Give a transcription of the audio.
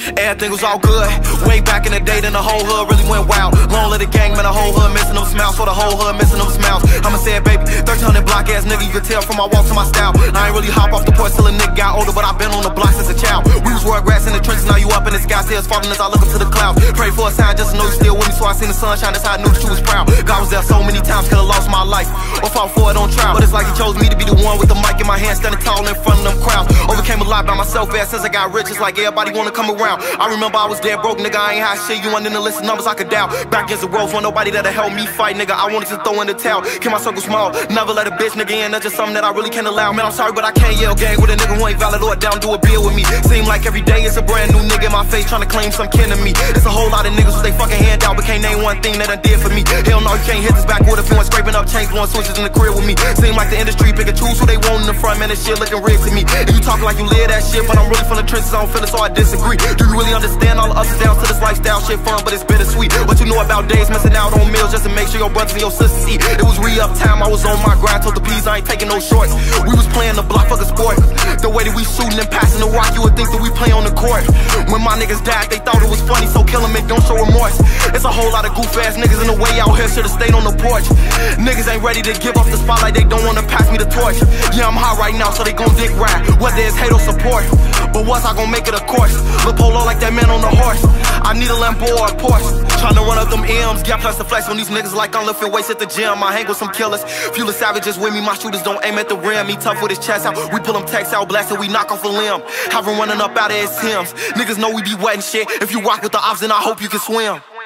Everything was all good. Way back in the day, then the whole hood really went wild. Long live the gang, man, the whole hood missing them smiles. For the whole hood missing them smiles. I'ma say it, baby, 1300 block ass nigga, you can tell from my walk to my style. I ain't really hop off the porch till a nigga got older, but I've been on the block since a child. We was Rugrats in the trenches, now you up in the sky, tears falling as I look up to the clouds. Pray for a sign just to know you still with me, so I seen the sunshine, that's how I knew that you was proud. God was there so many times, could've lost my life or fought for it on trial, but it's like he chose me to be the one with the mic in my hand, standing tall in front of them crowds. Overcame a lot by myself ever since I got rich, it's like everybody wanna come around. I remember I was dead broke, nigga, I ain't high shit, you wasn't in the list of numbers I could doubt. Back against the ropes, want nobody that'll help me fight, nigga, I wanted to throw in the towel. Keep my circle small, never let a bitch nigga in, that's just something that I really can't allow. Man, I'm sorry, but I can't yell gang with a nigga who ain't valid or down, do a bill with me. Seem like every day it's a brand new nigga in my face trying to claim some kin of me. It's a whole lot of niggas with they fucking hand out, but can't name one thing that I did for me. Hell no, you can't hit this backwood if you ain't scraping up chains, blowing switches in the crib with me. Seem like the industry pick and choose who they want in the front, man, this shit looking rigged to me. And you talk like you live that shit, but I'm really from the trenches, I don't feel it, so I disagree. Do you really understand all the ups and downs to this lifestyle? Shit fun, but it's bittersweet. What you know about days missing out on meals just to make sure your brothers and your sisters eat? It was re-up time, I was on my grind, told the P's I ain't taking no shorts. We was playing the block fucking sport. The way that we shooting and passing the rock, you would think that we play on the court. When my niggas died, they thought it was funny, so kill them and don't show remorse. It's a whole lot of goof ass niggas in the way out here, should've stayed on the porch. Niggas ain't ready to give up the spotlight, they don't wanna pass me the torch. Yeah, I'm hot right now, so they gon' dick ride, whether it's hate or support. But once I gon' make it a course, Lil Polo like that man on the horse. I need a Lambo or a Porsche, tryna run up them M's, get plus the flex on these niggas like I'm lifting weights at the gym. I hang with some killers, few the savages with me, my shooters don't aim at the rim. He tough with his chest out, we pull them texts out, blast and we knock off a limb. Have him running up out of his Timbs, niggas know we be wetting shit. If you rock with the ops, then I hope you can swim.